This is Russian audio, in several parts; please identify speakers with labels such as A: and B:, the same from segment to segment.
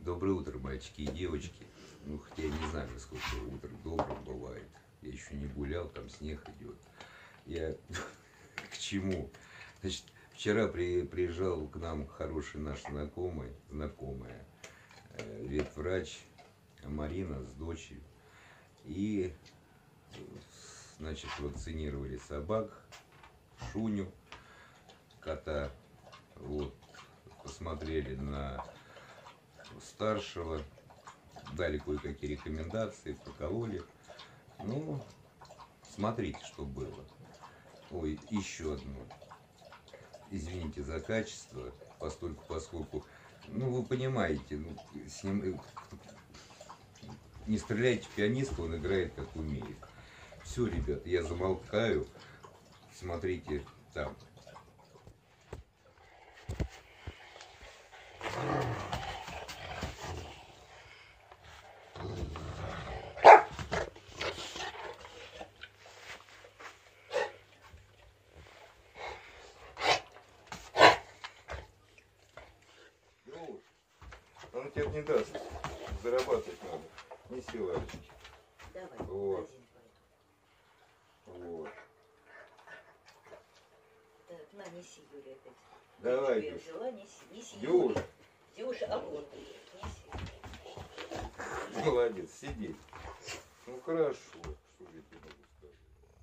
A: Доброе утро, мальчики и девочки. Ну, хотя я не знаю, насколько утро добрым бывает. Я еще не гулял, там снег идет. Я к чему? Значит, вчера приезжал к нам хороший наш знакомая, ветврач Марина с дочерью. И, значит, вакцинировали собак, Шуню, кота. Вот, посмотрели на старшего, дали кое-какие рекомендации, прокололи. Ну, смотрите, что было. Ой, еще одно. Извините за качество, поскольку, ну, вы понимаете, ну, с ним, не стреляйте в пианиста, он играет как умеет. Все, ребят, я замолкаю. Смотрите там. Он тебе не даст. Зарабатывать надо. Неси лавочки.
B: Давай.
A: Вот. Вот.
B: Так, на, неси, Юля, опять.
A: Давай,
B: я
A: Дюш.
B: взяла, неси,
A: Дюш.
B: Дюша, а вот, неси.
A: Молодец, сиди. Ну хорошо. Что я тебе могу сказать?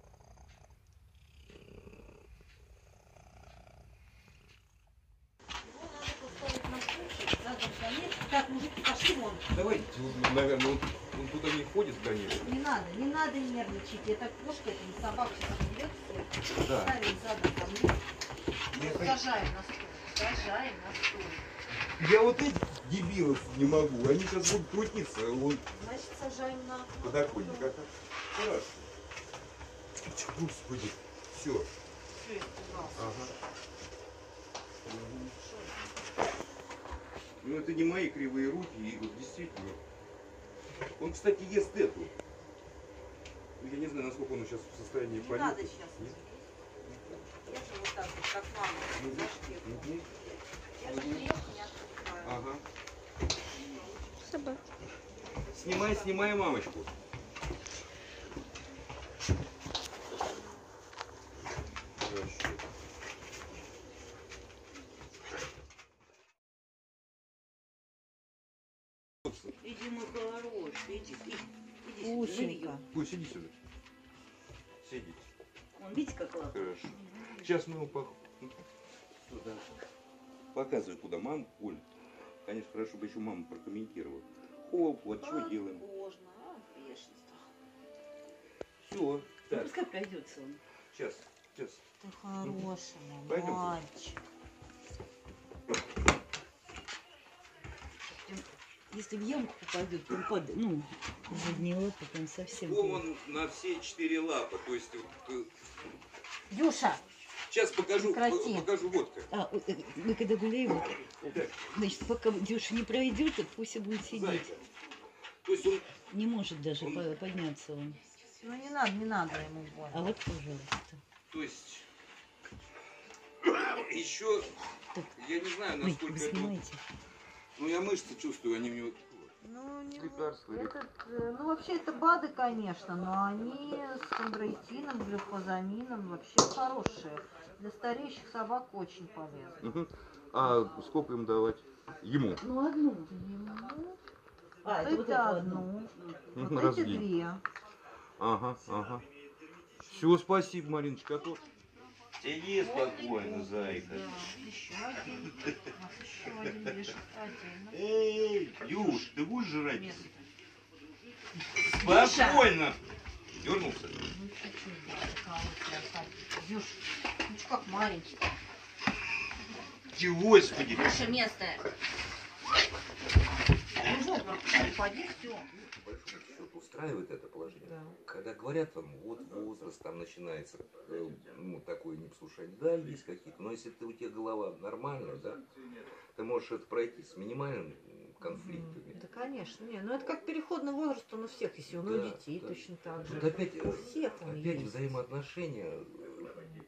B: Его надо поставить на стульчик, задом конец. Так, мужики, пошли вон.
A: Давайте, наверное, он туда не ходит, конечно.
B: Не надо нервничать. Это кошка, это не собака, сейчас берет всех.
A: Да.
B: Ставим задом ко мне. Сажаем на стул. Сажаем на стул.
A: Я вот этих дебилов не могу. Они сейчас будут крутиться. Он
B: Значит, сажаем на
A: подоконник. Хорошо. Господи. Все.
B: Все, испугался.
A: Ага. Ну это не мои кривые руки, и вот действительно. Он, кстати, ест эту. Я не знаю, насколько он сейчас в состоянии
B: Не
A: полета.
B: надо сейчас. Я же вот так вот, как мама, за шкирку. Я же крепко не отпускаю.
A: Ага. Снимай мамочку. Хорошо.
B: Иди, мой хороший, иди сюда.
C: Усенька.
A: Пусть сиди сюда. Сидите.
B: Он, видите, как лапа?
A: Хорошо. Сейчас мы его туда. Показывай, куда мама. Оль, конечно, хорошо бы еще мама прокомментировала. Хоп, вот что делаем.
B: Можно, бешенство.
A: Все.
B: Ну,
A: Так,
B: пускай пройдется он.
A: сейчас.
C: Ты хороший
A: Пойдем.
C: мальчик.
B: Если в ямку попадет, то он падает. Ну, задние лапы там совсем.
A: Он на все 4 лапы. То есть
C: Дюша,
A: сейчас покажу
C: Прекрати.
A: вот как.
B: Мы когда гуляем,
A: Так,
B: значит, пока Дюша не пройдет, то пусть и будет сидеть.
A: зайка. То есть он
B: Не может даже подняться он.
C: ну не надо ему больно.
B: А вот, пожалуйста.
A: То есть еще
B: Так.
A: я не знаю,
B: Ой,
A: насколько
B: вы
A: это.
B: снимаете?
A: Ну я мышцы чувствую, они мне.
C: Ну,
A: Лекарства.
C: ну вообще это БАДы, конечно, но они с хондроитином, глюкозамином вообще хорошие. Для стареющих собак очень полезны.
A: А сколько им давать? Ему.
B: Ну, одну.
C: Ему
B: А,
C: вот
B: это вот
C: эти
B: эту
C: одну, вот
A: Раз в
C: эти
A: день.
C: 2.
A: Ага. Все, спасибо, Мариночка. А то... Сиди спокойно, зайка.
C: Еще один. У нас еще один лежит отдельно.
A: Эй, Юш, ты будешь жрать?
C: Место.
A: Спокойно. Дернулся?
C: Ну чуть-чуть, да, такая вот красавица. Дюш, ну что, как маленький.
A: Господи.
C: Дюша, место. Ну, упади, все.
A: Устраивает это положение?
C: Да.
A: Когда говорят вам, вот возраст там начинается, ну, такое непослушание, да, есть какие-то, но если у тебя голова нормальная, да, ты можешь это пройти с минимальным конфликтами.
C: Да, конечно. Не, ну это как переходный возраст, он у всех, если он у
A: Да,
C: детей
A: да.
C: точно так же.
A: Вот опять,
C: У всех он
A: опять
C: есть.
A: взаимоотношения.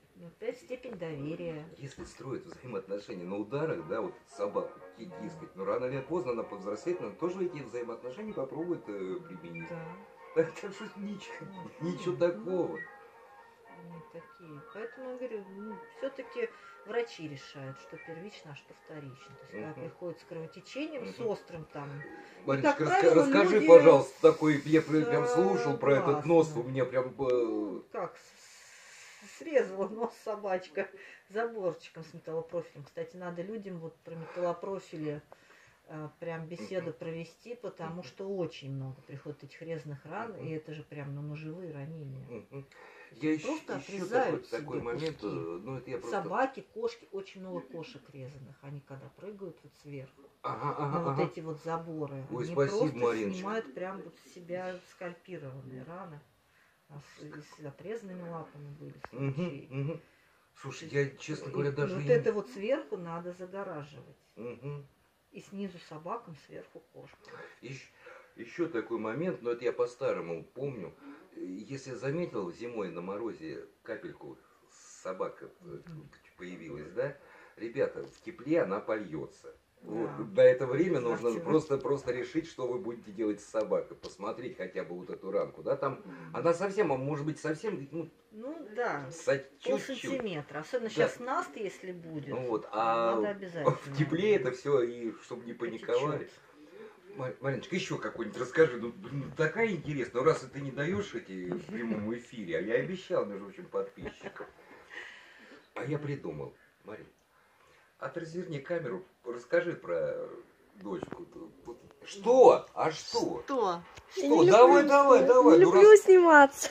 C: опять степень доверия.
A: Если строят взаимоотношения на ударах, да, вот собаку тискать, но рано или поздно она повзрослеет, она тоже эти взаимоотношения попробует применить.
C: Да.
A: Так что ничего такого.
C: Они такие. Поэтому я говорю, все-таки врачи решают, что первично, а что вторично. То есть, когда приходит с кровотечением, с острым там.
A: Мариночка,
C: как правило,
A: расскажи,
C: люди
A: пожалуйста, такой, я прям слушал про этот нос,
C: согласны.
A: у меня прям...
C: Ну, как, срезала нос собачка заборчиком с металлопрофилем. Кстати, надо людям вот про металлопрофили прям беседу провести, потому что очень много приходит этих резных ран, и это же прям ножевые ранения.
A: Я
C: Просто
A: еще
C: отрезают
A: такой
C: себе
A: момент,
C: куски.
A: ну это я просто...
C: Собаки, кошки, очень много кошек резаных. Они когда прыгают вот сверху
A: Ага,
C: на вот эти вот заборы,
A: Ой,
C: они
A: спасибо,
C: просто
A: Мариночка.
C: снимают прям вот с себя скальпированные раны. А с отрезанными лапами были случаи.
A: Слушай, я, честно говоря,
C: И
A: даже...
C: вот это вот сверху надо загораживать.
A: Мгм.
C: И снизу собакам, сверху кошкам.
A: Еще такой момент, но это я по-старому помню. Если заметил, зимой на морозе капельку собака появилась, да? Ребята, в тепле она польется. Вот.
C: Да.
A: До этого времени нужно
C: Обязательно.
A: просто решить, что вы будете делать с собакой. Посмотреть хотя бы вот эту ранку. Да? Там она совсем, а может быть совсем, ну,
C: Ну да,
A: чуть-чуть.
C: полсантиметра. Особенно
A: Да.
C: сейчас наст, если будет.
A: Ну вот,
C: Надо
A: а
C: обязательно.
A: в тепле это все, и чтобы не паниковали.
C: Потечет.
A: Мариночка, еще какой-нибудь расскажи. Ну, такая интересная. Ну, раз ты не даешь эти в прямом эфире, а я обещал, между прочим, подписчикам. А я придумал. Марин, разверни камеру, расскажи про дочку. Что? А что?
C: Что?
D: Я
A: Что?
D: не
A: Давай,
D: люблю
A: давай,
D: снимать.
A: давай.
D: Не
A: Ну,
D: люблю сниматься.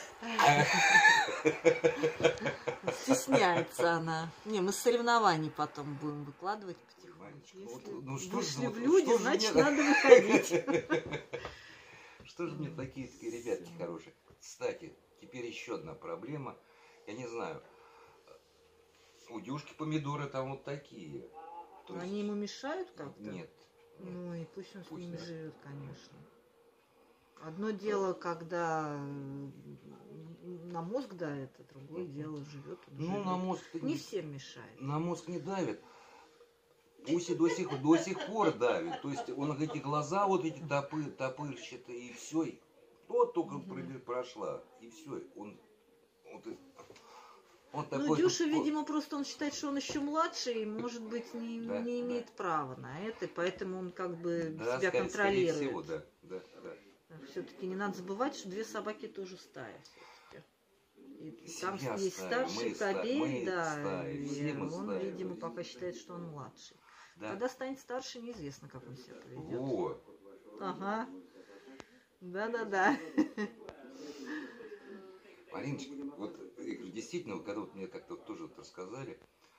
C: Стесняется она. Не, мы с соревнований потом будем выкладывать потихонечку.
A: Мариночка,
C: Если
A: ну что
C: вышли
A: же,
C: в
A: вот
C: люди,
A: что же
C: значит,
A: мне-
C: надо выходить.
A: Что же мне такие ребятки хорошие? Кстати, теперь еще одна проблема. Я не знаю. У Дюшки помидоры там вот такие. То есть-
C: Они ему мешают как-то?
A: Нет.
C: Ну и пусть он с
A: Пусть,
C: ними
A: да.
C: живет, конечно. Одно дело, когда на мозг давит, а другое дело живет.
A: Ну, на мозг
C: Не всем мешает.
A: на мозг не давит. Пусть и до сих пор давит. То есть он эти глаза вот эти топырщит, и все. Вот только прошла, и все. Он такой.
C: Ну, Дюша,
A: вот.
C: видимо, просто он считает, что он еще младше и, может быть, не
A: Да,
C: имеет права на это, поэтому он как бы
A: Да,
C: себя
A: скорее
C: контролирует.
A: всего, да.
C: Все-таки не надо забывать, что две собаки тоже стая. всё-таки. И там
A: Семья
C: есть
A: стая,
C: старший
A: мы ста-
C: кобель,
A: мы
C: да,
A: стая,
C: и
A: все мы
C: он,
A: стая.
C: видимо, пока считает, что он младший.
A: Да.
C: Когда станет старше, неизвестно, как он себя поведет.
A: Вот.
C: Ага. Да-да-да.
A: Мариночка, вот действительно, когда вот мне как-то тоже вот рассказали,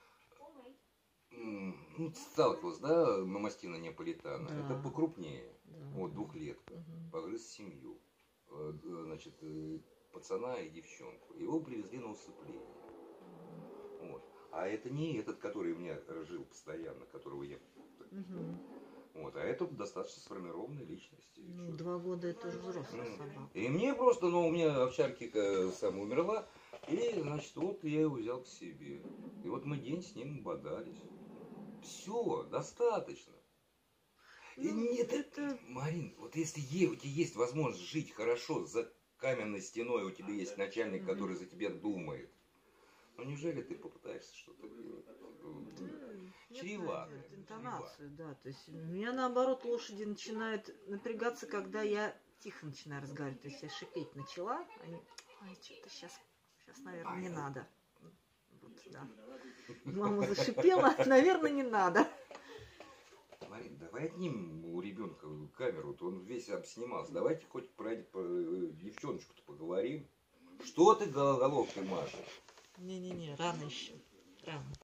A: ну, сталкивалась, да, мамастина неаполитана,
C: Да.
A: это покрупнее,
C: Да.
A: вот, двухлетка,
C: Мгм.
A: погрыз семью, значит, пацана и девчонку, его привезли на усыпление, вот. А это не этот, который у меня жил постоянно, которого я,
C: Мгм.
A: вот, а это достаточно сформированная личность. И
C: Ну,
A: чё.
C: 2 года это уже взрослая
A: Ну,
C: собака.
A: И мне просто, ну, у меня овчарка сама умерла, и, значит, вот я его взял к себе. И вот мы день с ним бодались. Все, достаточно. И
C: Ну,
A: нет,
C: это-
A: Марин, вот если у тебя есть возможность жить хорошо за каменной стеной, у тебя есть начальник, который за тебя думает, ну неужели ты попытаешься что-то делать?
C: Нет,
A: Чревато.
C: наверное, интонацию, да. То есть у меня наоборот лошади начинают напрягаться, когда я тихо начинаю разговаривать. То есть я шипеть начала, они, ой, что-то сейчас, наверное, не надо. Вот, да. Мама зашипела, наверное, не надо.
A: Марин, давай отнимем у ребенка камеру, то он весь обснимался. Давайте хоть про девчоночку-то поговорим. Что ты головкой машешь?
C: Не-не-не, рано еще. Рано.